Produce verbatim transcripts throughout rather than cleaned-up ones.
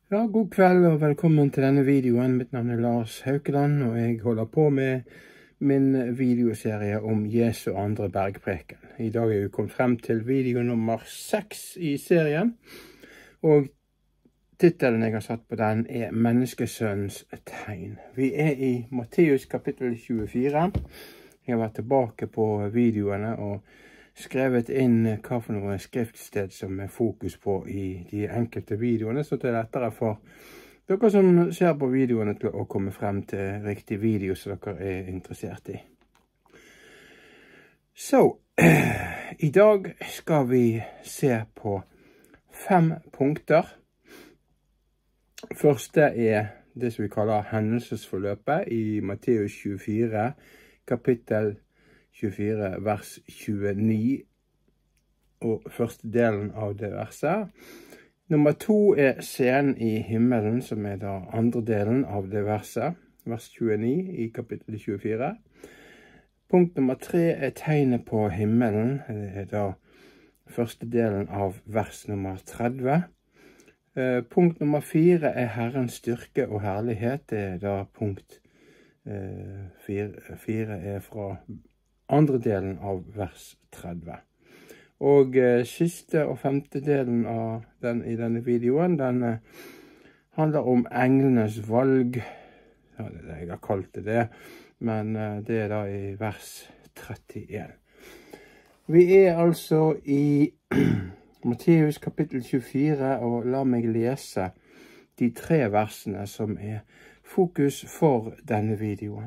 Ja, god kveld og velkommen til denne videoen. Mitt navn er Lars Haukeland, og jeg holder på med min videoserie om Jesu andre bergpreken. I dag er vi kommet frem til video nummer seks i serien, og titelen jeg har satt på den er Menneskesønnens tegn. Vi er i Matteus kapittel tjuefire. Jeg har vært tilbake på videoene og skrevet inn hva for noe skriftsted som er fokus på i de enkelte videoene, så det er lettere for dere som ser på videoene til å komme frem til riktig video som dere er interessert i. Så, i dag skal vi se på fem punkter. Første er det som vi kaller hendelsesforløpet i Matteus tjuefire, kapittel tjuefire, vers tjueni, og første delen av det verset. Nummer to er scenen i himmelen, som er da andre delen av det verset, vers tjueni i kapittel tjuefire. Punkt nummer tre er tegnet på himmelen, det er da første delen av vers nummer tretti. Punkt nummer fire er Herrens styrke og herlighet, det er da punkt fire, fire er fra andre delen av vers tretti. Og eh, siste og femte delen av den i denne videoen, den eh, handler om englenes valg. Ja, det er det jeg har kalt det det, men eh, det er da i vers trettien. Vi er altså i Matteus kapittel tjuefire, og la meg lese de tre versene som er fokus for denne videoen.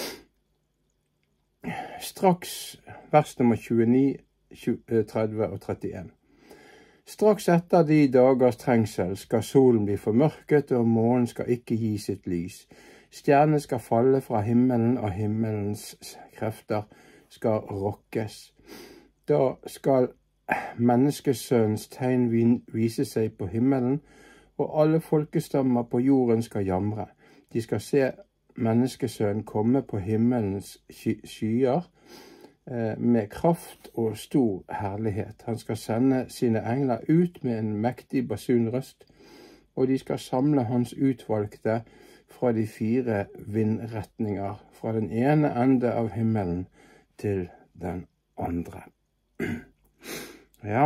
Straks, vers nummer tjueni, tretti og trettien. Straks etter de dagers trengsel skal solen bli formørket, og månen skal ikke gi sitt lys. Stjernene skal falle fra himmelen, og himmelens krefter skal rokkes. Da skal menneskesønnens tegn vise seg på himmelen, og alle folkestammer på jorden skal jamre. De skal se menneskesønnen komme på himmelens skyer eh, med kraft og stor herlighet. Han skal sende sine engler ut med en mektig basunrøst, og de skal samle hans utvalgte fra de fire vindretninger, fra den ene ende av himmelen til den andre. Ja,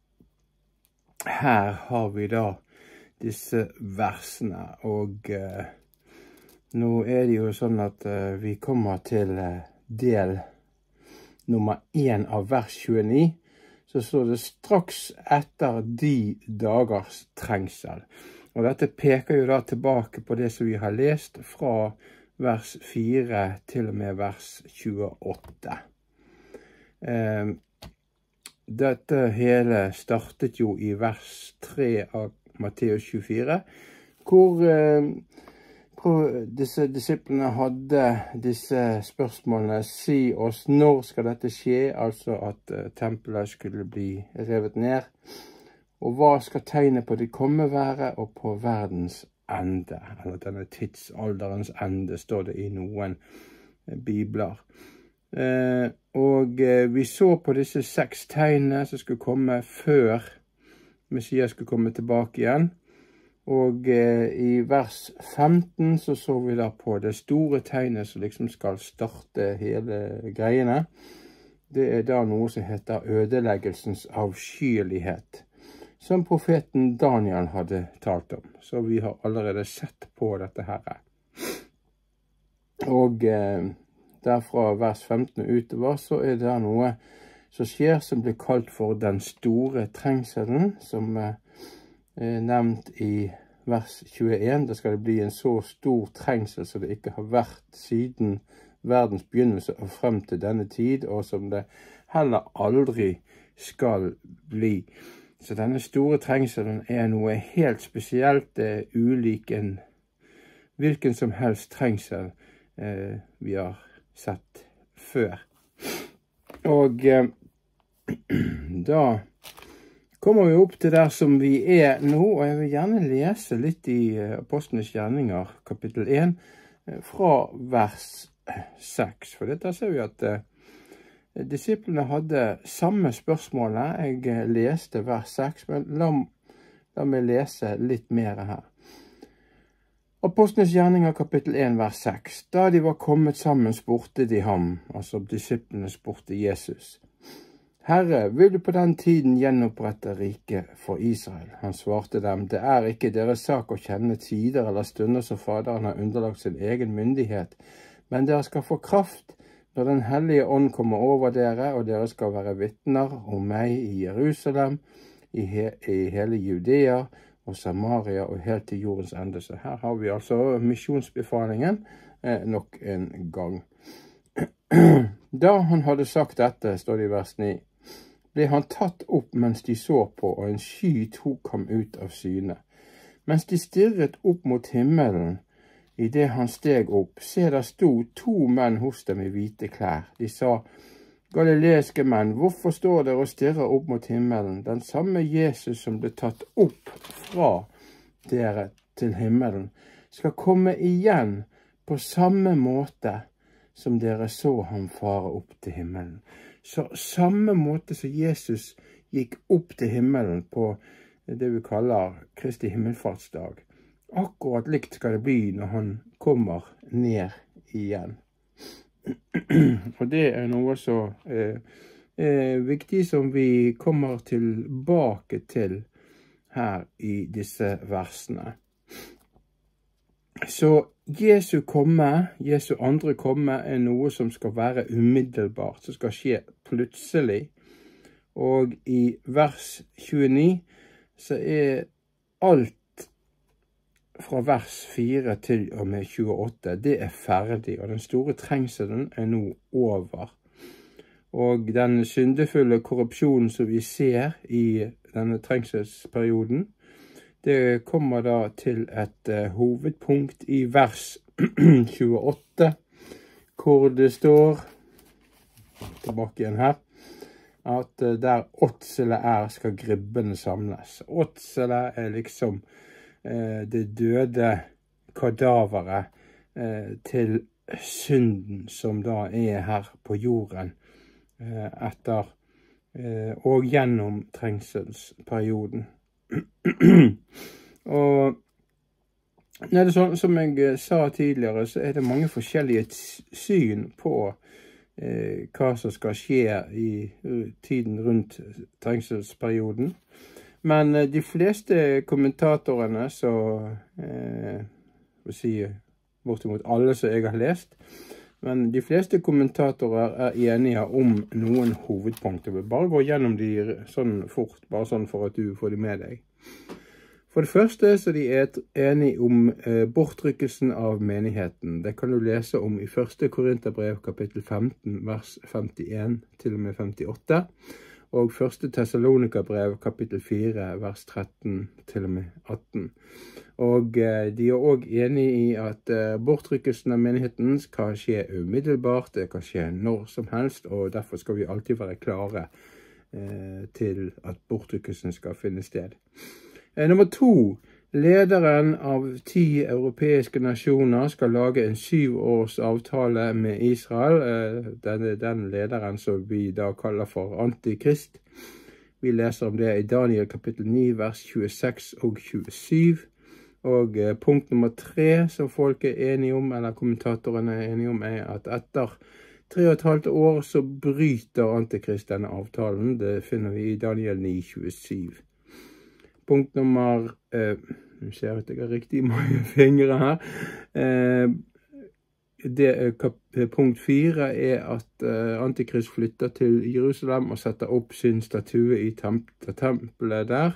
her har vi da disse versene, og eh, nå er det jo sånn at uh, vi kommer til uh, del nummer én av vers tjueni, så står det straks etter de dagers trengsel. Og dette peker jo da tilbake på det som vi har lest fra vers fire til og med vers tjueåtte. Uh, dette hele startet jo i vers tre av Matteus tjuefire, hvor uh, disse disiplene hadde disse spørsmålene: si oss, når skal dette skje, altså at uh, tempelet skulle bli revet ned, og hva skal tegnet på det komme være, og på verdens ende, eller denne tidsalderens ende, står det i noen uh, bibler. Uh, og uh, vi så på disse seks tegnene som skulle komme før Messias skulle komme tilbake igjen. Og eh, i vers femten så så vi da på det store tegnet som liksom skal starte hele greiene. Det er da noe som heter ødeleggelsens avskyelighet, som profeten Daniel hadde talt om. Så vi har allerede sett på dette her. Og eh, derfra vers femten utover så er det noe som skjer som blir kalt for den store trengselen, som eh, nevnt i vers tjueen. Da skal det bli en så stor trengsel som det ikke har vært siden verdens begynnelse og frem til denne tid, og som det heller aldri skal bli. Så denne store trengselen er noe helt spesielt. Det er ulik en hvilken som helst trengsel eh, vi har sett før. Og eh, da kommer vi opp til der som vi er nå, og jeg vil gjerne lese litt i Apostlenes gjerninger, kapittel én, fra vers seks. For dette ser vi at eh, disiplene hadde samme spørsmålet. Jeg leste vers seks, men la, la meg lese litt mer her. Apostlenes gjerninger kapittel en vers seks. Da de var kommet sammen spurte de ham, altså disiplene spurte Jesus: Herre, vil du på den tiden gjenopprette riket for Israel? Han svarte dem: Det er ikke deres sak å kjenne tider eller stunder som Faderen har underlagt sin egen myndighet, men dere skal få kraft når Den hellige ånd kommer over dere, og dere skal være vitner om meg i Jerusalem, i, he i hele Judea og Samaria og helt til jordens ende. Så her har vi altså misjonsbefalingen eh, nok en gang. Da han hadde sagt dette, står det i vers ni, ble han tatt opp mens de så på, og en sky tok ham ut av syne. Mens de stirret opp mot himmelen, i det han steg opp, se der sto to menn hos dem i hvite klær. De sa: Galileiske menn, hvorfor står dere og stirrer opp mot himmelen? Den samme Jesus som ble tatt opp fra dere til himmelen, skal komme igjen på samme måte som dere så ham fare opp til himmelen. Så samme måte som Jesus gikk opp til himmelen på det vi kaller Kristi himmelfartsdag, akkurat likt skal det bli når han kommer ned igjen. Og det er noe så eh, eh, viktig som vi kommer tilbake til her i disse versene. Så Jesu komme, Jesu andre komme, er noe som skal være umiddelbart, som skal skje plutselig. Og i vers tjueni så er alt fra vers fire til og med tjueåtte, det er ferdig, og den store trengselen er nå over. Og den syndefulle korrupsjonen som vi ser i denne trengselsperioden, det kommer da til et uh, hovedpunkt i vers tjueåtte, hvor det står, tilbake igjen her, at uh, der åtselet er, skal gribbene samles. Åtselet er liksom uh, det døde kadaveret uh, til synden som da er her på jorden uh, etter uh, og gjennom trengselsperioden. Og når det er sånn, som jeg sa tidligere, så er det mange forskjellige syn på eh, hva som skal skje i tiden rundt trengselsperioden. Men eh, de fleste kommentatorene, så eh, vil si bortimot alle som jeg har lest, men de fleste kommentatorer er enige om noen hovedpunkter. Jeg vil bare gå gjennom de sånn fort, bare sånn for at du får det med deg. For det første så de er enige om eh, bortrykkelsen av menigheten. Det kan du lese om i første Korinterbrev kapittel femten, vers femtien til og med femtiåtte. Og første Tessalonikerbrev kapittel fire, vers tretten til og med atten. Og eh, de er også enige i at eh, bortrykkelsen av menigheten skal skje umiddelbart, det kan skje når som helst, og derfor skal vi alltid være klare eh, til at bortrykkelsen skal finne sted. Eh, nummer to, lederen av ti europeiske nasjoner skal lage en syv års avtale med Israel. Eh, denne, den lederen som vi da kaller for Antikrist. Vi leser om det i Daniel kapittel ni, vers tjueseks og tjuesyv. Og eh, punkt nummer tre som folk er enige om, eller kommentatorene er enige om, er at etter tre og et halvt år så bryter Antikrist denne avtalen. Det finner vi i Daniel ni, tjuesyv. Punkt nummer, eh, nå ser jeg at jeg har riktig mange fingre her. Eh, det, kap, punkt fire er at eh, Antikrist flytter til Jerusalem og setter opp sin statue i temp tempelet der.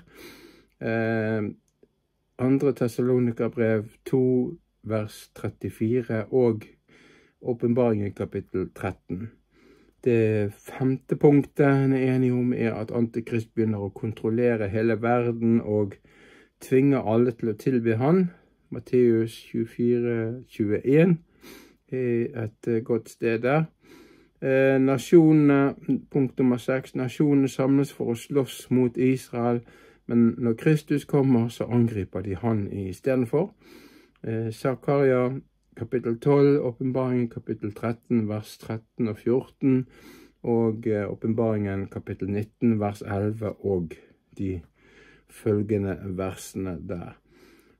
Eh, Andre Tessalonikerbrev to, vers trettifire og Åpenbaringen kapittel tretten. Det femte punktet han er enig om er at Antikrist begynner å kontrollere hele verden og tvinge alle til å tilbe han. Matteus tjuefire, tjueen er et godt sted der. Eh, nasjonene, punkt nummer seks, nasjonene samles for å slåss mot Israel, men når Kristus kommer, så angriper de han i stedet for. Eh, Zakaria kapittel tolv, Åpenbaringen kapittel tretten, vers tretten og fjorten, og eh, Åpenbaringen kapittel nitten, vers elleve og de følgende versene der.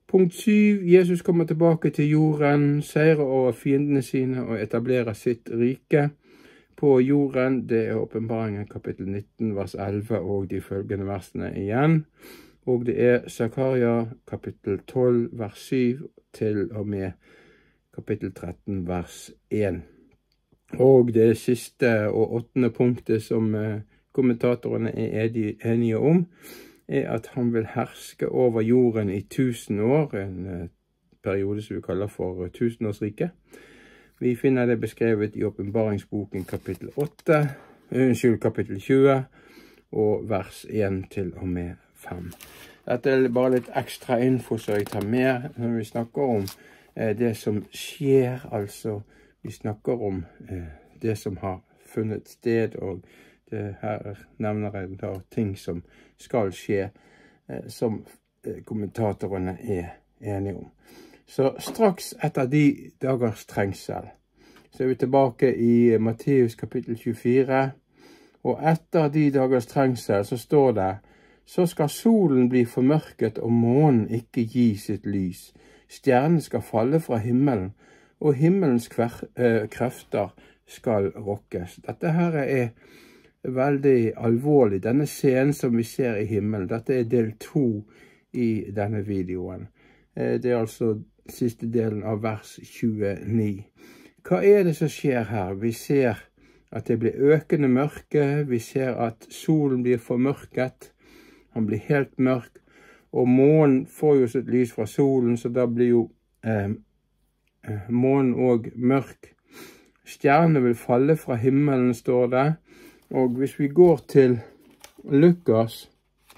Punkt syv. Jesus kommer tilbake til jorden, seirer over fiendene sine og etablerer sitt rike på jorden. Det er åpenbaringen kapittel nitten, vers elleve og de følgende versene igjen. Og det er Zakaria kapittel tolv, vers syv til og med kapittel tretten, vers én. Og det siste og åttende punktet som kommentatorene er enige om, er at han vil herske over jorden i tusen år, en periode som vi kaller for tusenårsriket. Vi finner det beskrevet i åpenbaringsboken kapittel åtte, unnskyld, kapittel tjue, og vers én til og med fem. Dette er bare litt ekstra info så jeg tar med når vi snakker om eh, det som skjer, altså vi snakker om eh, det som har funnet sted, og det her nevner jeg da ting som skal skje, eh, som eh, kommentatorene er enige om. Så straks etter de dagers trengsel, så er vi tilbake i Matteus kapittel tjuefire, og etter de dagers trengsel så står det: så skal solen bli formørket og månen ikke gi sitt lys. Stjernen skal falle fra himmelen, og himmelens krefter skal rokkes. Dette her er veldig alvorlig. Denne scenen som vi ser i himmelen, dette er del to i denne videoen. Det er altså siste delen av vers tjueni. Hva er det som skjer her? Vi ser at det blir økende mørke, vi ser at solen blir formørket, han blir helt mørk, og månen får jo sitt lys fra solen, så da blir jo eh, månen også mørk. Stjernene vil falle fra himmelen, står det. Og hvis vi går til Lukas,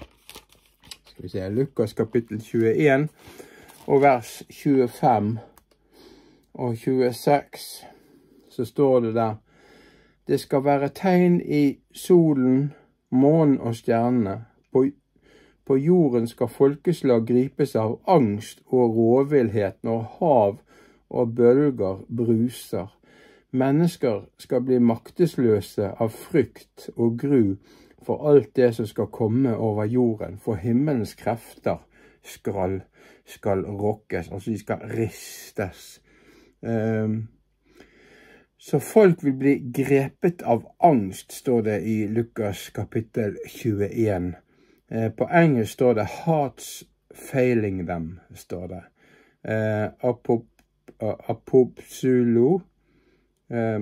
skal vi se, Lukas kapittel tjueen, og vers tjuefem og tjueseks, så står det der: det skal være tegn i solen, månen og stjernene. På På jorden skal folkeslag gripes av angst og råvillhet når hav og bølger bruser. Mennesker skal bli maktesløse av frykt og gru for alt det som skal komme over jorden, for himmelens krefter skal, skal rokkes, altså de skal ristes. Um, så folk vil bli grepet av angst, står det i Lukas kapittel tjueen. På engelsk står det "hearts failing them", står det. Eh, apop, apopsulo, eh,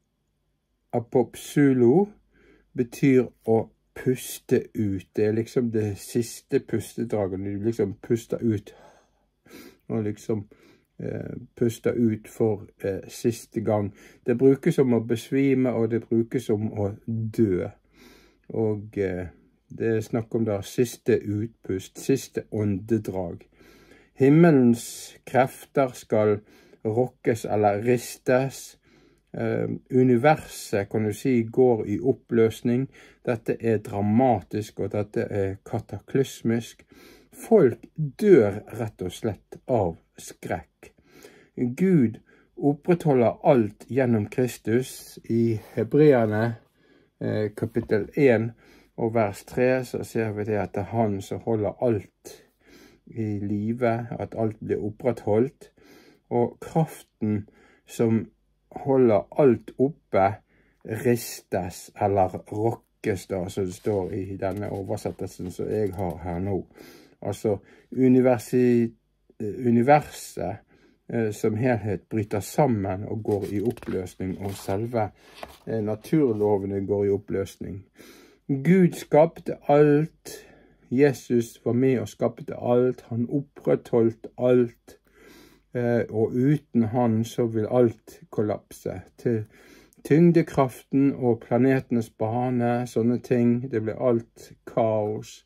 apopsulo betyr å puste ut. Det er liksom det siste pustedraget, når du liksom puster ut, og liksom eh, puster ut for eh, siste gang. Det brukes som å besvime, og det brukes som å dø. Og eh, det er snakk om da siste utpust, siste åndedrag. Himmelens krefter skal rokkes eller ristes. Uh, universet, kan du si, går i oppløsning. Dette er dramatisk, og dette er kataklysmisk. Folk dør rett og slett av skrekk. Gud opprettholder alt gjennom Kristus. I Hebreerne uh, kapittel én, og vers tre, så ser vi det at det er han som holder alt i live, at alt blir opprettholdt. Og kraften som holder alt oppe, ristes eller rokkes, da, som det står i denne oversettelsen som jeg har her nå. Altså universi, universet eh, som helhet bryter sammen og går i oppløsning, og selve eh, naturlovene går i oppløsning. Gud skapte alt, Jesus var med og skapte alt, han opprettholdt alt, og uten han så vil alt kollapse. Til tyngdekraften og planetenes bane, sånne ting, det blir alt kaos.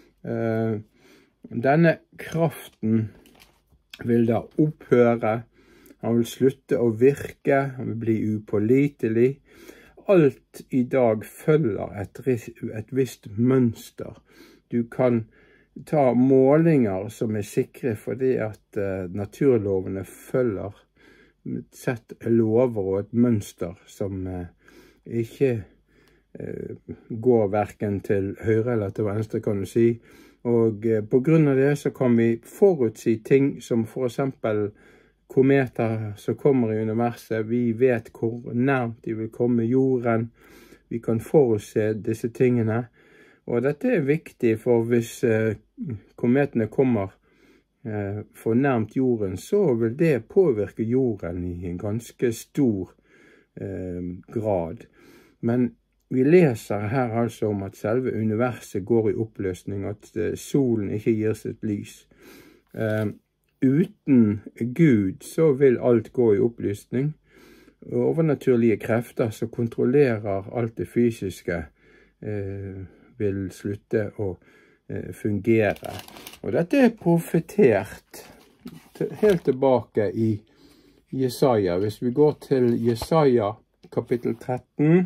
Denne kraften vil da opphøre, han vil slutte å virke, han vil bli upålitelig. Alt i dag følger et, et visst mønster. Du kan ta målinger som er sikre fordi at uh, naturlovene følger et sett lover og et mønster som uh, ikke uh, går hverken til høyre eller til venstre, kan du si. Og eh, på grunn av det så kan vi forutsi ting som for eksempel kometer som kommer i universet. Vi vet hvor nærmt de vil komme jorden. Vi kan forutse disse tingene. Og dette er viktig, for hvis eh, kometene kommer eh, for nærmt jorden, så vil det påvirke jorden i en ganske stor eh, grad. Men vi leser her altså om at selve universet går i oppløsning, at eh, solen ikke gir sitt lys. Eh, uten Gud så vil alt gå i oppløsning. Overnaturlige krefter som kontrollerer alt det fysiske eh, vil slutte å eh, fungere. Og dette er profetert helt tilbake i Jesaja. Hvis vi går til Jesaja kapittel tretten,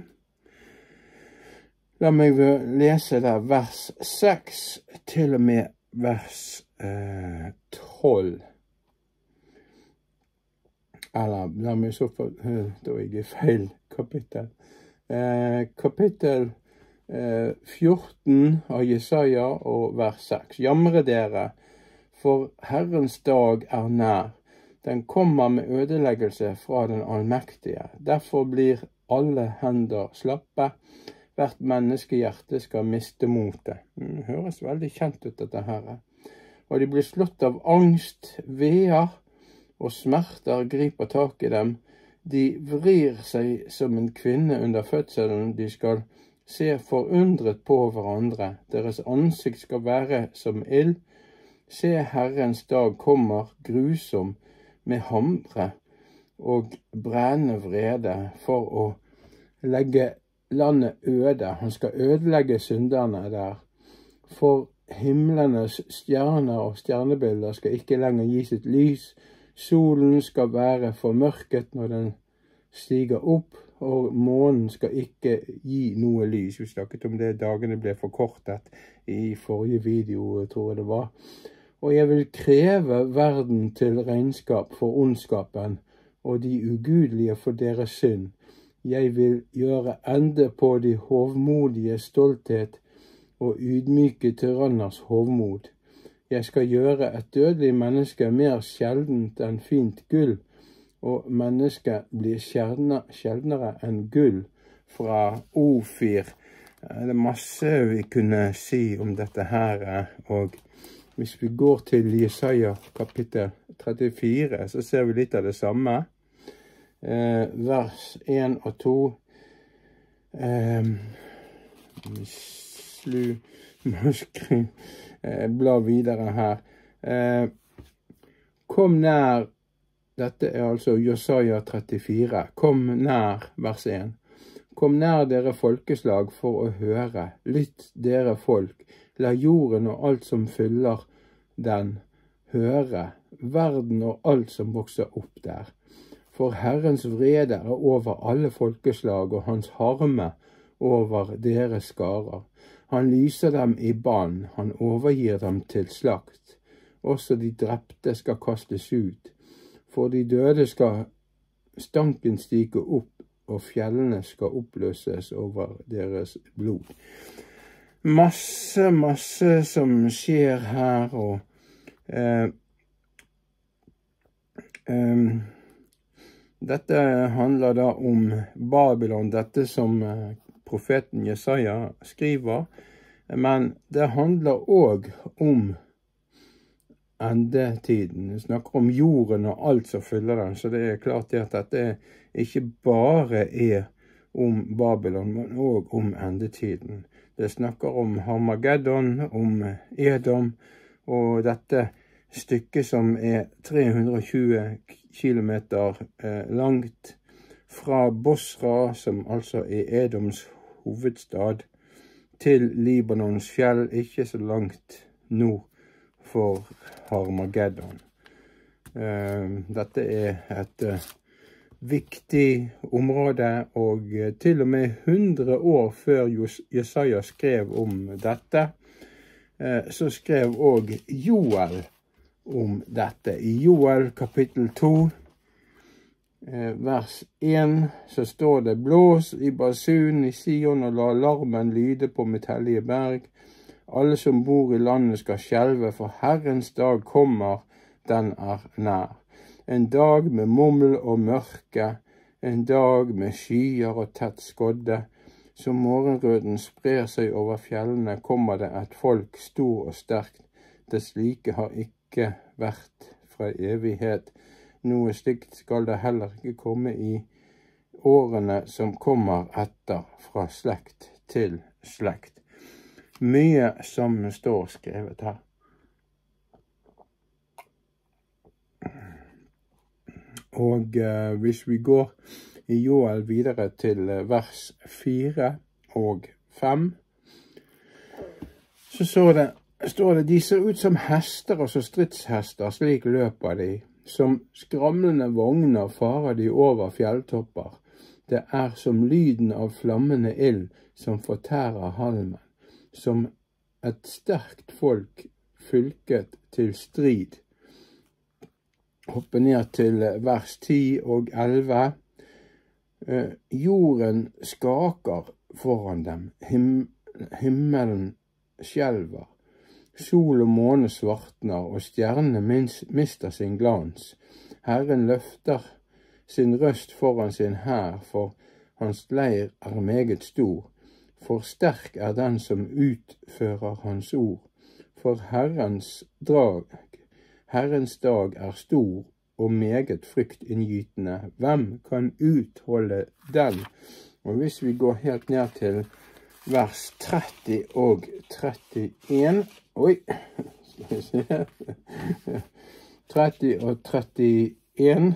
la meg lese der vers seks til og med vers eh, tolv. Eller, la meg så få, da er jeg i feil kapittel. Eh, kapittel eh, fjorten av Jesaja og vers seks. Jamre dere, for Herrens dag er nær. Den kommer med ødeleggelse fra den allmektige. Derfor blir alle hender slappe. Hvert menneskehjerte skal miste motet. Det høres veldig kjent ut dette her. Og de blir slått av angst, veer, og smerter griper tak i dem. De vrir seg som en kvinne under fødselen. De skal se forundret på hverandre. Deres ansikt skal være som ild. Se, Herrens dag kommer grusom med hamre og brennende vrede for å legge landet øde. Han skal ødelegge synderne der. For himlenes stjerner og stjernebilder skal ikke lenger gi sitt lys. Solen skal være formørket når den stiger opp, og månen skal ikke gi noe lys. Vi snakket om det, dagene ble forkortet i forrige video, tror jeg det var. Og jeg vil kreve verden til regnskap for ondskapen, og de ugudelige for deres synd. Jeg vil gjøre ende på de hovmodige stolthet, og ydmyke tyranners hovmod. Jeg skal gjøre et dødelig menneske mer sjeldent enn fint gull, og mennesket blir sjeldnere enn gull fra Ofir. Det er masse vi kunne si om dette her, og hvis vi går til Jesaja kapittel trettifire, så ser vi litt av det samme. Eh, vers en og to. Eh, slu, muskri. Bla videre her. Eh, kom nær, dette er altså Jesaja trettifire, kom nær, vers en. Kom nær dere folkeslag for å høre, lytt dere folk, la jorden og alt som fyller den høre, verden og alt som vokser opp der. For Herrens vrede er over alle folkeslag, og hans harme over deres skarer. Han lyser dem i bann, han overgir dem til slakt. Også de drepte skal kastes ut. For de døde skal stanken stige opp, og fjellene skal oppløses over deres blod. Masse, masse som skjer her, og eh, eh, dette handler da om Babylon, dette som eh, profeten Jesaja skriver, men det handler også om endetiden. Vi snakker om jorden og alt som fyller den, så det er klart at dette ikke bare er om Babylon, men også om endetiden. Det snakker om Harmageddon, om Edom, og dette stykket som er tre hundre og tjue kilometer eh, langt, fra Bosra, som altså er Edoms hovedstad, til Libanons fjell, ikke så langt nord for Harmageddon. Dette er et viktig område, og til og med hundre år før Jesaja skrev om dette, så skrev også Joel om dette. I Joel kapittel to, vers en, så står det: Blås i basun i Sion og la larmen lyde på mitt hellige berg. Alle som bor i landet skal skjelve, for Herrens dag kommer, den er nær. En dag med mummel og mørke, en dag med skyer og tett skodde. Som morgenrøden sprer seg over fjellene, kommer det et folk stor og sterkt. Det slike har ikke vært fra evighet. Noe slikt skal det heller ikke komme i årene som kommer etter, fra slekt til slekt. Mye som står skrevet her. Og eh, hvis vi går i Joel videre til vers fire og fem, så står det, står det, de ser ut som hester og som stridshester, slik løper de. Som skramlende vogner farer de over fjelltopper. Det er som lyden av flammende ild som fortærer halmen. Som et sterkt folk fylket til strid. Hoppe ned til vers ti og elleve. Eh, jorden skaker foran dem. Him himmelen skjelver. Sol og måne svartner, og stjernene mister sin glans. Herren løfter sin røst foran sin hær, for hans leir er meget stor. For sterk er den som utfører hans ord. For Herrens drag, Herrens dag er stor og meget fryktinngytende. Hvem kan utholde den? Og hvis vi går helt ned til vers tretti og trettien, oi, skal vi se, tretti og trettien,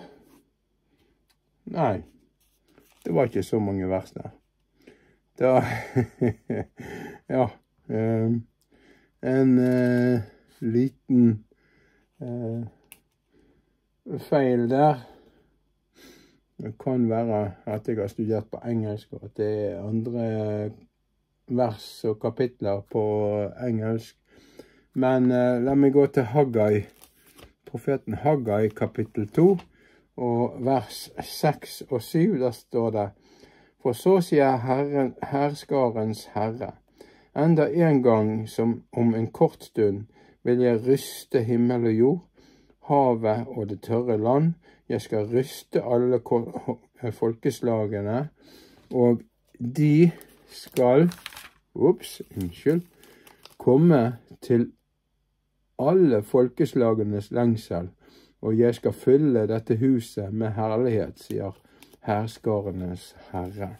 nei, det var ikke så mange vers der. Da, ja, um, en uh, liten uh, feil der. Det kan være at jeg har studert på engelsk, og at det er andre vers og kapitler på engelsk. Men uh, la meg gå til Haggai, profeten Haggai kapittel to, og vers seks og syv, der står det: For så sier Herren, herskarens Herre, enda en gang som om en kort stund vil jeg ryste himmel og jord, havet og det tørre land. Jeg skal ryste alle folkeslagene, og de skal, ups, unnskyld, komme til alle folkeslagenes lengsel, og jeg skal fylle dette huset med herlighet, sier herskarenes Herre.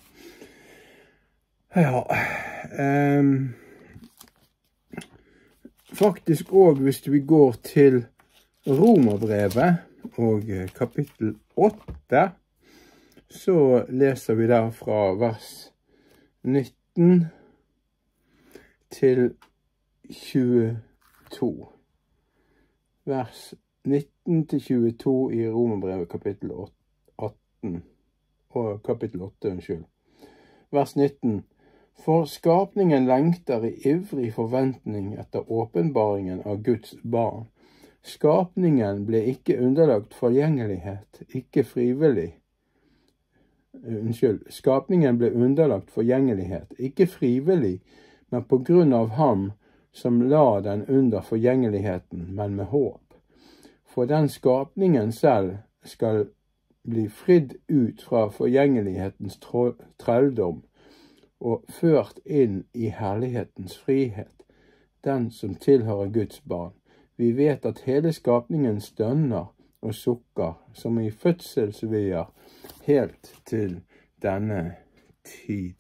Ja, um, faktisk også hvis vi går til Romerbrevet og kapittel åtte, så leser vi der fra vers nitten til tjueto. Vers nitten til tjueto i Romerbrevet kapittel atten, og kapittel åtte, unnskyld. Vers nitten. For skapningen lengter i ivrig forventning etter åpenbaringen av Guds barn. Skapningen ble ikke underlagt forgjengelighet, ikke frivillig. Unnskyld, skapningen ble underlagt forgjengelighet, ikke frivillig, men på grunn av ham som la den under forgjengeligheten, men med håp. For den skapningen selv skal bli fridd ut fra forgjengelighetens trelldom og ført inn i herlighetens frihet, den som tilhører Guds barn. Vi vet at hele skapningen stønner og sukker, som i fødselsvier, helt til denne tid.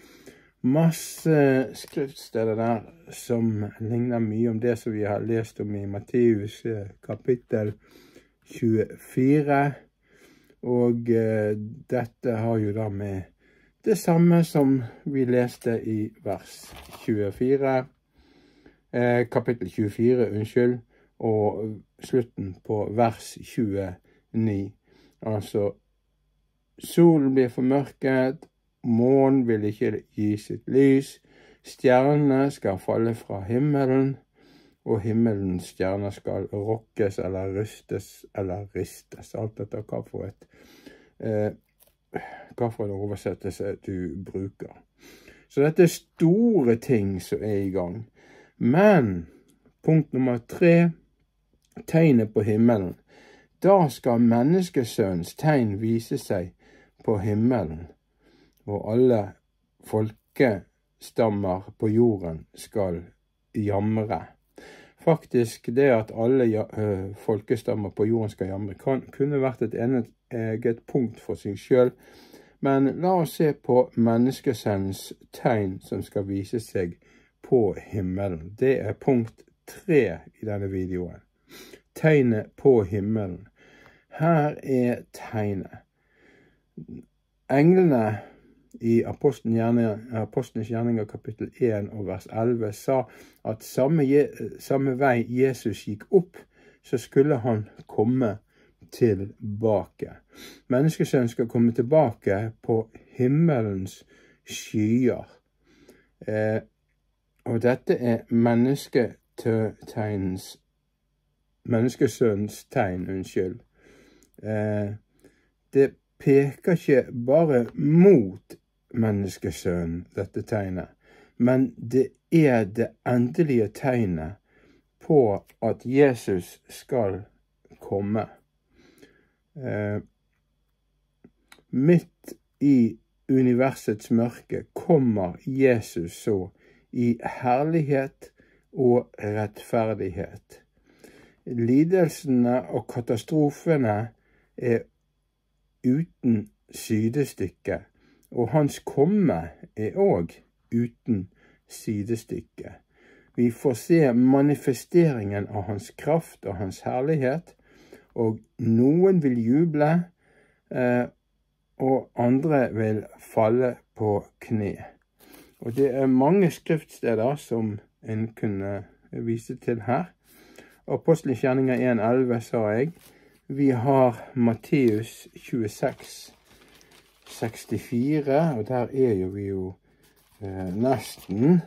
Masse skriftsteder der som ligner mye om det som vi har lest om i Matteus kapittel tjuefire. Og eh, dette har jo da med det samme som vi leste i vers tjuefire, eh, kapittel tjuefire, unnskyld, og slutten på vers tjueni. Altså, solen blir formørket, månen vil ikke gi sitt lys, stjernene skal falle fra himmelen, og himmelens stjerner skal rokkes eller rystes eller ristes, alt etter hva for et eh, hva for en oversettelse du bruker. Så dette er store ting som er i gang. Men punkt nummer tre, tegnet på himmelen. Da skal menneskesønnens tegn vise seg på himmelen, og alle folkestammer på jorden skal jamre. Faktisk, det at alle ja, uh, folkestammer på jorden skal jamre, kan, kunne vært et enet, eget punkt for seg selv. Men la oss se på menneskesønnens tegn som skal vise seg på himmelen. Det er punkt tre i denne videoen. Tegnet på himmelen. Her er tegnet. Englene i Apostlenes gjerninger kapittel én og vers elleve sa at samme, samme vei Jesus gikk opp, så skulle han komme tilbake. Menneskesønnen skal komme tilbake på himmelens skyer. Eh, og dette er mennesketegnens, menneskesønnens tegn, unnskyld. Eh, det peker ikke bare mot menneskesønnen, dette tegnet, men det er det endelige tegnet på at Jesus skal komme. Eh, midt i universets mørke kommer Jesus så i herlighet og rettferdighet. Lidelsene og katastrofene er uten sidestykke, og hans komme er også uten sidestykke. Vi får se manifesteringen av hans kraft og hans herlighet, og noen vil juble, eh, og andre vil falle på kne. Og det er mange skriftsteder som en kunne vise til her. Apostlenes gjerninger én elleve sa jeg. Vi har Matteus tjueseks sekstifire, og der er jo vi jo eh, nesten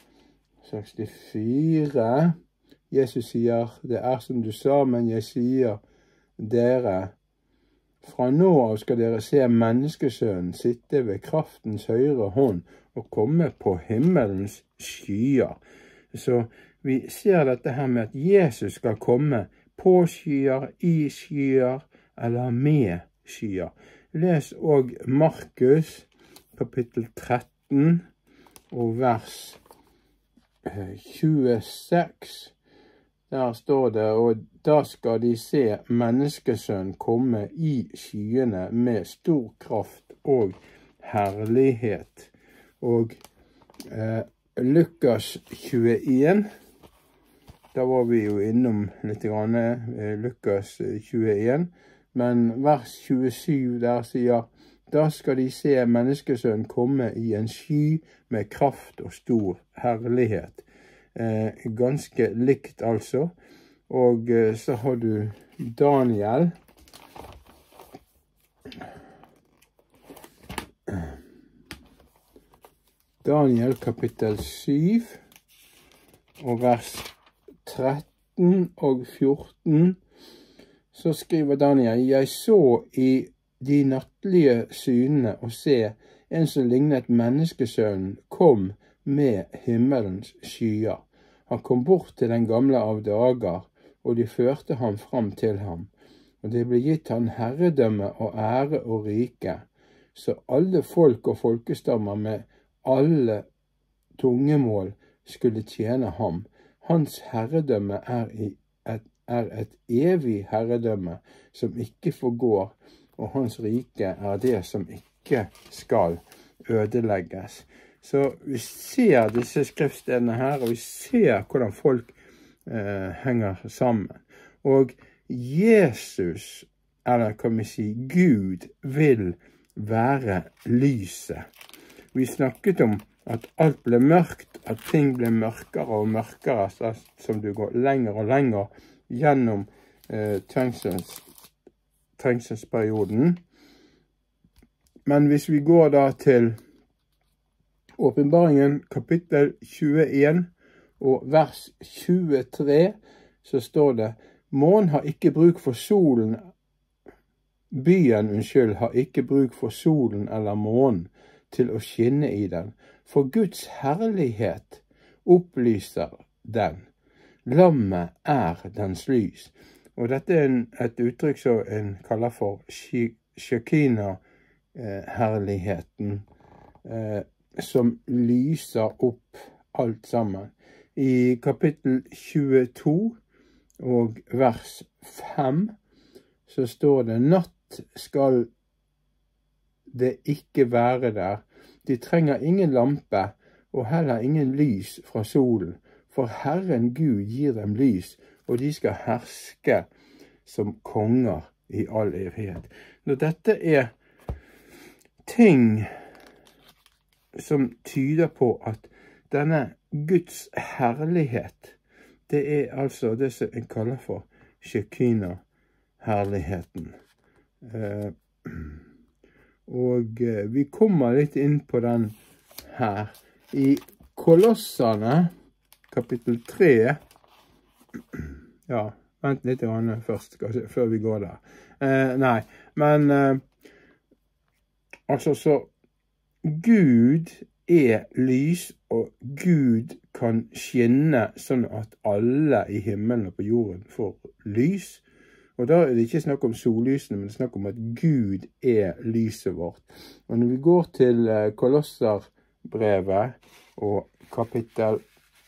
sekstifire. Jesus sier, det er som du sa, men jeg sier dere, fra nå av skal dere se menneskesønnen sitte ved kraftens høyre hånd og komme på himmelens skyer. Så vi ser dette her med at Jesus skal komme på skyer, i skyer eller med skyer. Les og Markus kapittel tretten og vers tjueseks. Der står det, og da skal de se menneskesønnen komme i skyene med stor kraft og herlighet. Og eh, Lukas tjueen, da var vi jo innom litt grann, eh, Lukas tjueen, men vers tjuesyv der sier, da skal de se menneskesønnen komme i en sky med kraft og stor herlighet. Eh, ganske likt altså. Og eh, så har du Daniel. Daniel kapittel syv og vers tretten og fjorten. Så skriver Daniel, jeg så i de nattlige synene og se en som lignet menneskesønnen kom med himmelens skyer. Han kom bort til den gamle av dager, og de førte ham fram til ham. Og det ble gitt han herredømme og ære og rike, så alle folk og folkestammer med alle tungemål skulle tjene ham. Hans herredømme er, i et, er et evig herredømme som ikke forgår, og hans rike er det som ikke skal ødelegges. Så vi ser disse skriftstedene her, og vi ser hvordan folk eh, henger sammen. Og Jesus, eller kan vi si Gud, vil være lyset. Vi snakket om at alt ble mørkt, at ting ble mørkere og mørkere, som du går lenger og lenger gjennom eh, trengsels, trengselsperioden. Men hvis vi går da til Åpenbaringen kapittel tjueen og vers tjuetre, så står det, månen har ikke bruk for solen, byen, unnskyld, har ikke bruk for solen eller månen til å skinne i den, for Guds herlighet opplyser den. Lammet er dens lys. Og dette er en, et uttrykk som en kaller for Shekina-herligheten, eh, som lyser opp alt sammen. I kapittel tjueto og vers fem så står det: natt skal det ikke være der. De trenger ingen lampe og heller ingen lys fra solen, for Herren Gud gir dem lys, og de skal herske som konger i all evighet. Når dette er ting som tyder på at denne Guds herlighet, det er altså det som jeg kaller for Shekina-herligheten. Eh, og eh, vi kommer litt inn på den her. I Kolosserne, kapittel tre, ja, vent litt først, før vi går der. Eh, nei, men eh, altså så, Gud er lys, og Gud kan skinne sånn at alle i himmelen og på jorden får lys. Og da er det ikke snakk om sollysene, men det er snakk om at Gud er lyset vårt. Og når vi går til eh, Kolosserbrevet og kapittel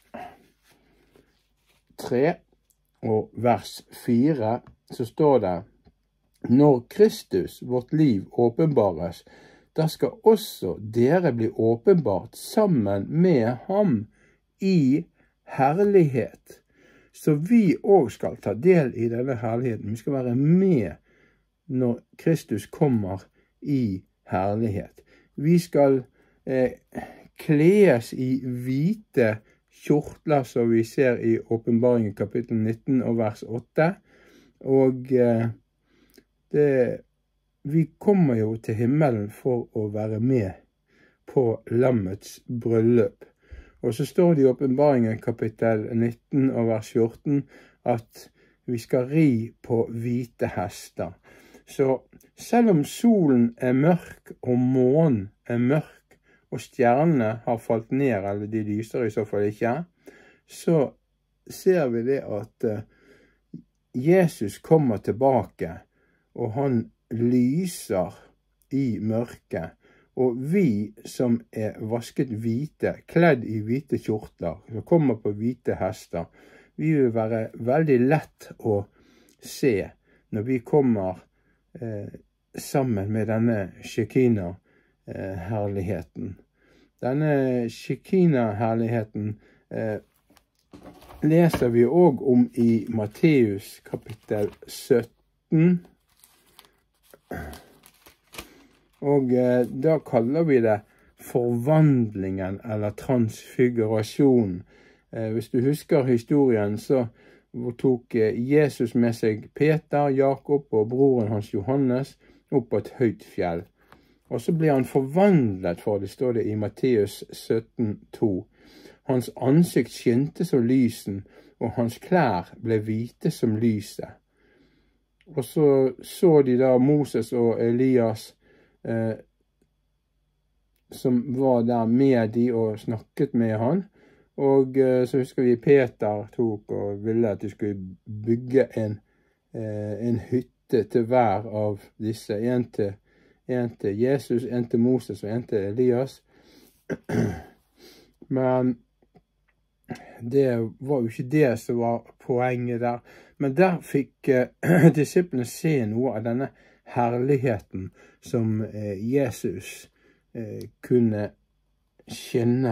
tre og vers fire, så står det: når Kristus, vårt liv, åpenbares, da skal også dere bli åpenbart sammen med ham i herlighet. Så vi også skal ta del i denne herligheten. Vi skal være med når Kristus kommer i herlighet. Vi skal eh, kles i hvite kjortler, som vi ser i Åpenbaringen kapittel nitten og vers åtte. Og eh, det, vi kommer jo til himmelen for å være med på lammets bryllup. Og så står det i Åpenbaringen kapittel nitten og vers fjorten at vi skal ri på hvite hester. Så selv om solen er mørk og månen er mørk og stjernene har falt ned, eller de lyser i så fall ikke, så ser vi det at Jesus kommer tilbake, og han lyser i mørket. Og vi som er vasket hvite, kledd i hvite kjortler, som kommer på hvite hester, vi vil være veldig lett å se når vi kommer eh, sammen med denne Shekina-herligheten. Denne Shekina-herligheten eh, leser vi også om i Matteus kapittel sytten. Og eh, da kaller vi det forvandlingen eller transfigurasjon. Eh, hvis du husker historien, så tok eh, Jesus med seg Peter, Jakob og broren hans Johannes opp på et høyt fjell. Og så ble han forvandlet, for det står det i Matteus sytten to. Hans ansikt skinte som lysen, og hans klær ble hvite som lyset. Og så så de da Moses og Elias Eh, som var der med de og snakket med han. Og eh, så husker vi Peter tok og ville at de skulle bygge en, eh, en hytte til hver av disse. En til, en til Jesus, en til Moses og en til Elias. Men det var jo ikke det som var poenget der. Men der fikk eh, disiplene se noe av denne herligheten som eh, Jesus eh, kunne skinne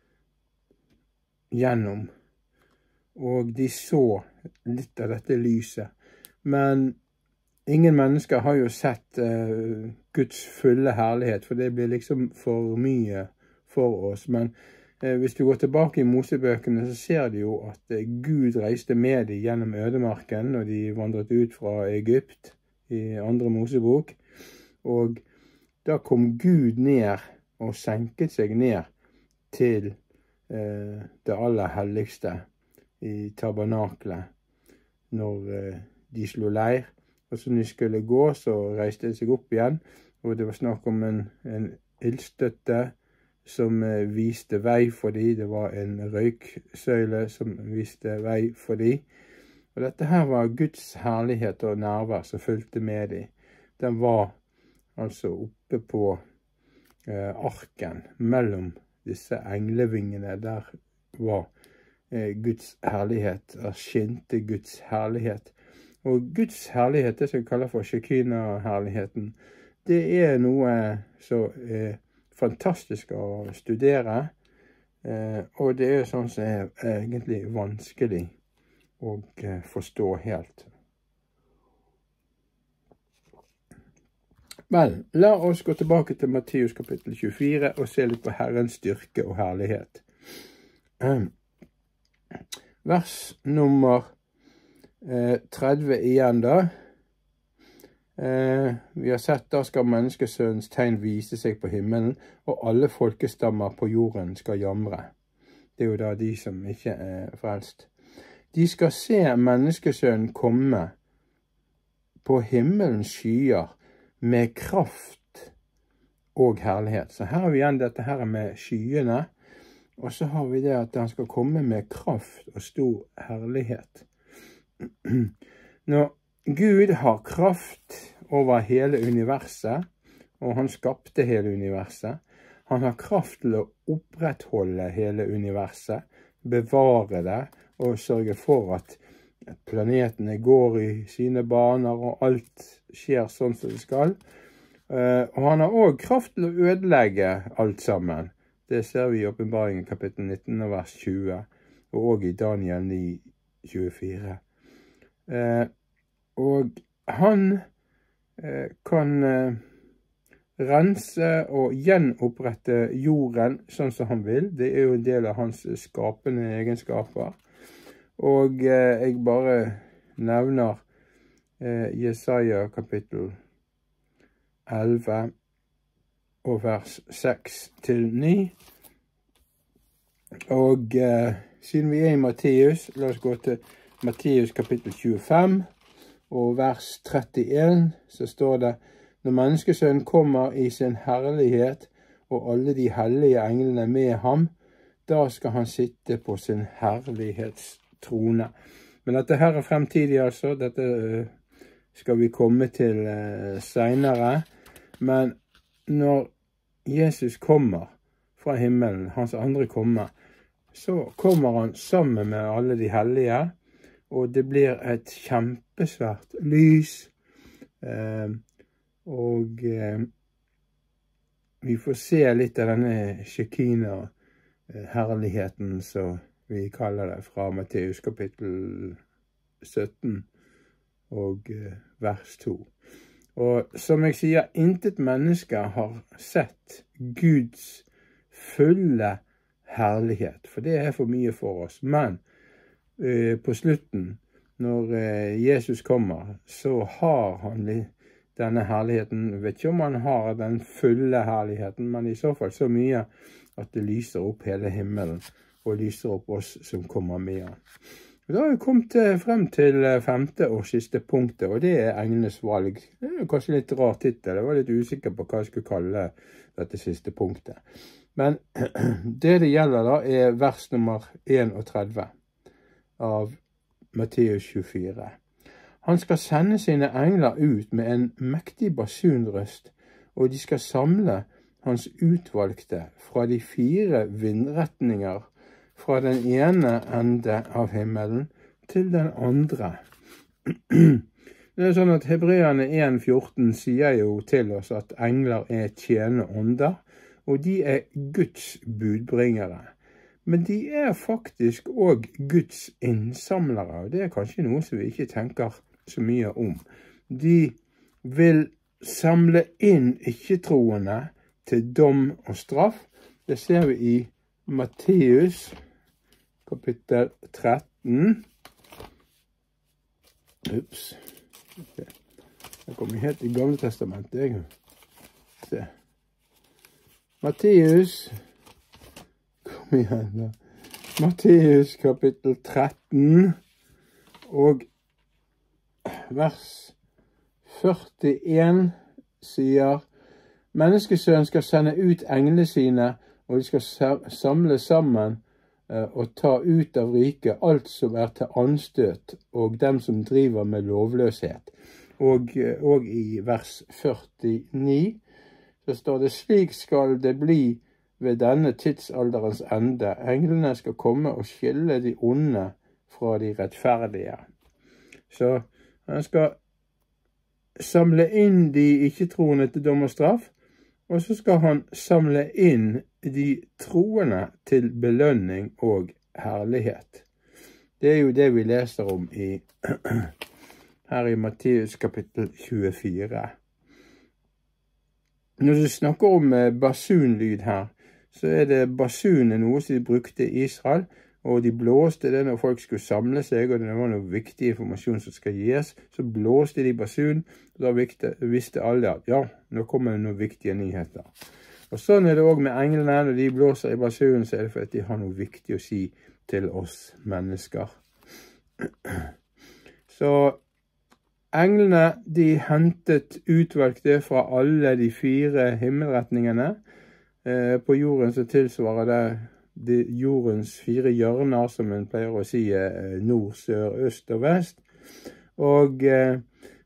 gjennom. Og de så litt av dette lyset. Men ingen mennesker har jo sett eh, Guds fulle herlighet, for det blir liksom for mye for oss. Men eh, hvis du går tilbake i Mosebøkene, så ser de jo at eh, Gud reiste med dem gjennom ødemarken når de vandret ut fra Egypt i andre Mosebok. Og da kom Gud ned og senket seg ned til eh, det aller helligste i tabernaklet når eh, de slo leir. Og så når de skulle gå, så reiste de seg opp igjen, og det var snakk om en, en ildstøtte som viste vei for dem. Det var en røyksøyle som viste vei for dem. Og dette her var Guds herlighet og nærvær som fulgte med dem. Den var altså oppe på eh, arken mellom disse englevingene. Der var eh, Guds herlighet. Der skinte Guds herlighet. Og Guds herlighet, det som vi kaller for Shekinah-herligheten, det er noe så eh, fantastisk å studere. Eh, og det er sånn som er egentlig vanskelig å eh, forstå helt. Vel, la oss gå tilbake til Matteus kapittel tjuefire og se litt på Herrens styrke og herlighet. Um, vers nummer eh, tretti igjen da. Eh, vi har sett, da skal menneskesønnens tegn vise seg på himmelen, og alle folkestammer på jorden skal jamre. Det er jo da de som ikke er frelst. De skal se menneskesønnen komme på himmelens skyer, med kraft og herlighet. Så her har vi igjen dette her med skyene, og så har vi det at han skal komme med kraft og stor herlighet. Når Gud har kraft over hele universet, og han skapte hele universet, han har kraft til å opprettholde hele universet, bevare det, og sørge for at planetene går i sine baner, og alt skjer sånn som det skal. Og han har også kraft til å ødelegge alt sammen. Det ser vi i Åpenbaringen kapittel nitten og vers tjue, og også i Daniel ni tjuefire. Og han kan rense og gjenopprette jorden sånn som han vil. Det er jo en del av hans skapende egenskaper. Og eh, jeg bare nevner eh, Jesaja kapittel elleve og vers seks til ni. Og eh, siden vi er i Matteus, la oss gå til Matteus kapittel tjuefem og vers trettien, så står det: Når menneskesønnen kommer i sin herlighet og alle de hellige englene med ham, da skal han sitte på sin herlighetstrone. Trone. Men dette her er fremtidig, altså. Dette skal vi komme til uh, senere. Men når Jesus kommer fra himmelen, hans andre kommer, så kommer han sammen med alle de hellige, og det blir et kjempesvært lys. Uh, og uh, vi får se litt av denne Shekinah-herligheten, så vi kaller det, fra Matteus kapittel sytten og vers to. Og som jeg sier, intet menneske har sett Guds fulle herlighet, for det er for mye for oss. Men eh, på slutten, når eh, Jesus kommer, så har han denne herligheten. Jeg vet ikke om han har den fulle herligheten, men i så fall så mye at det lyser opp hele himmelen, og lyser opp oss som kommer med han. Da har vi kommet frem til femte og siste punktet, og det er englenes valg. Det er kanskje litt rar titel, jeg var litt usikker på hva jeg skulle kalle dette siste punktet. Men det det gjelder da er vers nummer trettien av Matteus tjuefire. Han skal sende sine engler ut med en mektig basunrøst, og de skal samle hans utvalgte fra de fire vindretninger, fra den ene ende av himmelen til den andre. Det er sånn at Hebreerne en fjorten sier jo til oss at engler er tjenende ånder, og de er Guds budbringere. Men de er faktisk også Guds innsamlere, og det er kanskje noe som vi ikke tenker så mye om. De vil samle inn ikke-troende til dom og straff. Det ser vi i Matteus kapittel tretten. Ups. Okay. Jeg kommer helt i Gamle testamentet, jeg. Se. Matteus. Kom igjen da. Matteus kapittel tretten. Og vers førtien sier: Menneskesønnen skal sende ut englene sine og de skal samle sammen og ta ut av riket alt som er til anstøt, og dem som driver med lovløshet. Og, og i vers førtini så står det: slik skal det bli ved denne tidsalderens ende. Englene skal komme og skille de onde fra de rettferdige. Så han skal samle inn de ikke-troende til dom og straff, og så skal han samle inn de troende til belønning og herlighet. Det er jo det vi leser om i, her i Matteus kapittel tjuefire. Når du snakker om basunlyd her, så er det basunen noe som de brukte i Israel, og de blåste det når folk skulle samle seg, og det var noe viktig informasjon som skal gis, så blåste de basun, og da visste alle at ja, nå kommer det noen viktige nyheter. Og sånn er det også med englene. Når de blåser i basunen, så er det fordi de har noe viktig å si til oss mennesker. Så englene, de hentet utvalgte fra alle de fire himmelretningene. Eh, på jorden så tilsvarer det de jordens fire hjørner, som en pleier å si, eh, nord, sør, øst og vest. Og eh,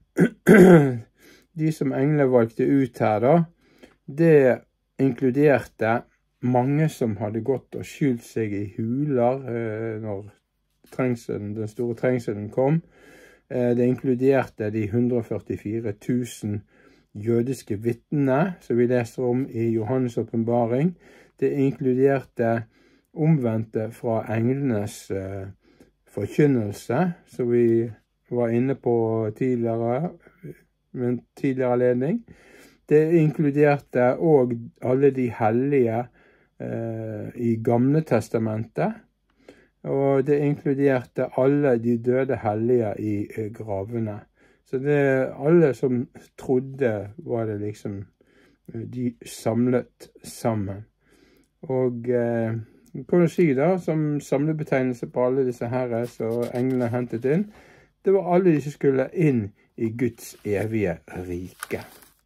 de som englene valgte ut her da, det inkluderte mange som hadde gått og skjult seg i huler eh, når trengselen, den store trengselen kom. Eh, det inkluderte de ett hundre og førtifire tusen jødiske vittnene, som vi leser om i Johannes åpenbaring. Det inkluderte omvendte fra englenes eh, forkynnelse, som vi var inne på tidligere, med en tidligere ledning. Det inkluderte også alle de hellige eh, i Gamle testamentet, og det inkluderte alle de døde hellige i eh, gravene. Så det alle som trodde, var det liksom de samlet sammen. Og eh, kan du si da, som samlebetegnelse på alle disse herre, så englene hentet inn, det var alle de som skulle inn i Guds evige rike.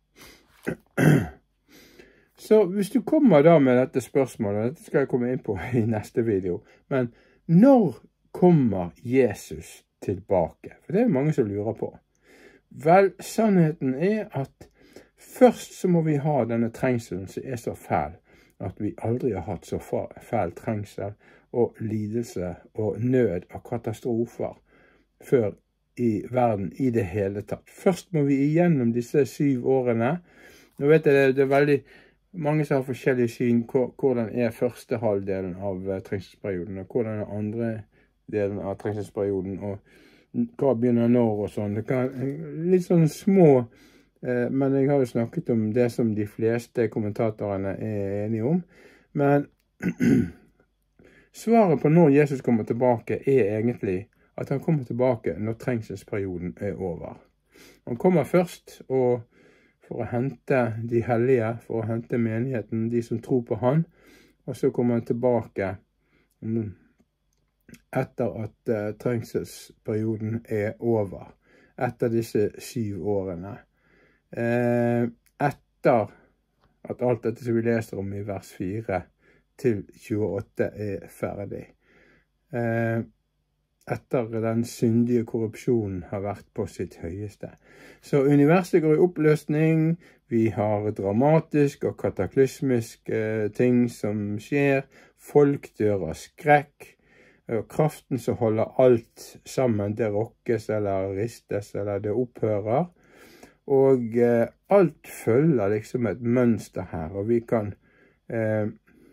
Så hvis du kommer da med dette spørsmålet, dette skal jeg komme inn på i neste video, men når kommer Jesus tilbake? For det er mange som lurer på. Vel, sannheten er at først så må vi ha denne trengselen som er så fæl, at vi aldri har hatt så fæl trengsel og lidelse og nød og katastrofer før i verden i det hele tatt. Først må vi igjennom disse syv årene. Nå vet jeg, det er veldig mange som har forskjellige syn hvordan er første halvdelen av trengselsperioden, og hvordan er andre delen av trengselsperioden, og hva begynner når og sånn. Det kan litt sånn små, eh, men jeg har jo snakket om det som de fleste kommentatorene er enige om. Men svaret på når Jesus kommer tilbake er egentlig at han kommer tilbake når trengselsperioden er over. Han kommer først og for å hente de hellige, for å hente menigheten, de som tror på han, og så kommer han tilbake etter at uh, trengselsperioden er over, etter disse syv årene. Eh, etter at alt dette som vi leser om i vers fire til tjueåtte er ferdig. Eh, etter den syndige korrupsjonen har vært på sitt høyeste. Så universet går i oppløsning, vi har dramatisk og kataklysmisk eh, ting som skjer, folk dør av skrekk, og kraften som holder alt sammen, det rokkes eller ristes eller det opphører. Og eh, alt følger liksom et mønster her, og vi kan eh,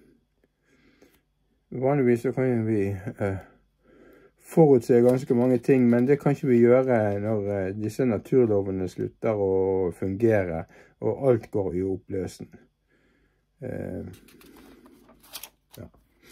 vanligvis så kan vi eh, forutse ganske mange ting, men det kan ikke vi gjøre når eh, disse naturlovene slutter å fungere, og alt går i oppløsen. Eh, ja.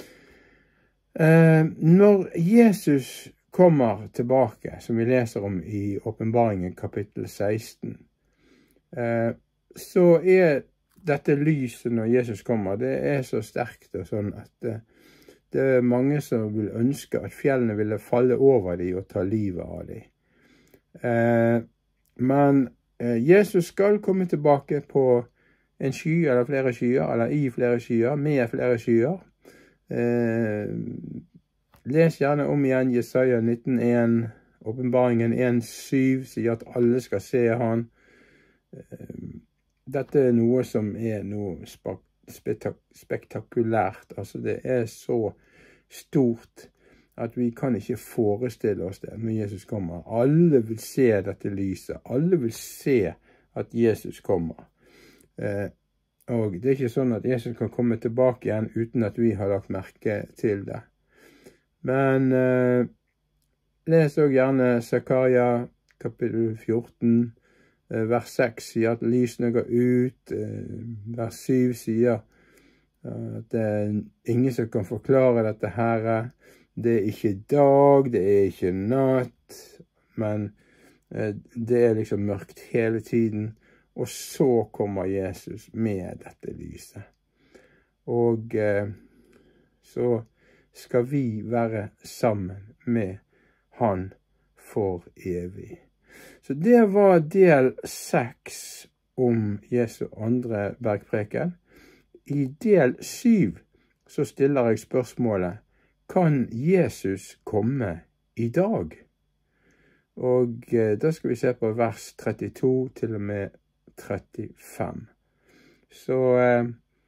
eh, når Jesus kommer tilbake, som vi leser om i Åpenbaringen kapittel seksten, eh, så er dette lyset når Jesus kommer, det er så sterkt og sånn at eh, det er mange som vil ønske at fjellene ville falle over dem og ta livet av dem. Eh, men eh, Jesus skal komme tilbake på en sky eller flere skyer, eller i flere skyer, med flere skyer. Eh, les gjerne om igjen Jesaja nitten én, åpenbaringen én syv sier at alle skal se han. Eh, dette er noe som er noe spektakulært, altså det er så stort at vi kan ikke forestille oss det når Jesus kommer. Alle vil se dette lyset. Alle vil se at Jesus kommer. Eh, og det er ikke sånn at Jesus kan komme tilbake igjen uten at vi har lagt merke til det. Men eh, les også gjerne Zakaria kapittel fjorten, eh, vers seks sier at lysene går ut. Eh, vers syv sier at det er ingen som kan forklare dette her. Det er ikke dag, det er ikke natt, men eh, det er liksom mørkt hele tiden. Og så kommer Jesus med dette lyset. Og eh, så skal vi være sammen med han for evig. Så det var del seks om Jesu andre bergpreken. I del syv så stiller jeg spørsmålet: kan Jesus komme i dag? Og eh, da skal vi se på vers trettito til og med trettifem. Så eh,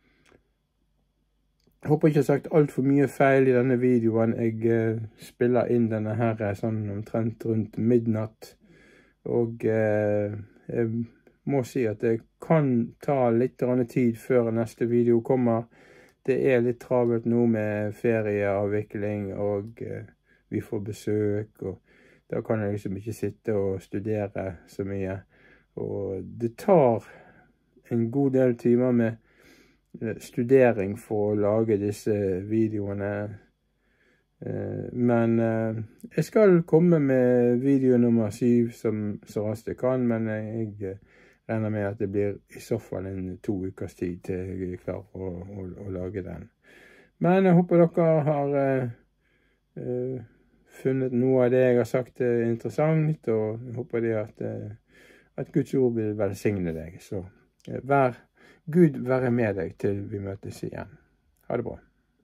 jeg håper ikke jeg har sagt alt for mye feil i denne videoen. Jeg eh, spiller inn denne her sånn omtrent rundt midnatt. Og eh, jeg må si at det kan ta litt tid før neste video kommer. Det er litt travelt nå med ferieavvikling, og eh, vi får besøk, og da kan jeg liksom ikke sitte og studere så mye. Og det tar en god del timer med eh, studering for å lage disse videoene. Eh, men eh, jeg skal komme med video nummer syv som så raskt jeg kan, men jeg... jeg regner med at det blir i så fall en to ukers tid til jeg er klar å, å, å lage den. Men jeg håper dere har uh, uh, funnet noe av det jeg har sagt uh, interessant, og jeg håper det at, uh, at Guds ord vil velsigne deg. Så uh, vær, Gud være med deg til vi møtes igjen. Ha det bra.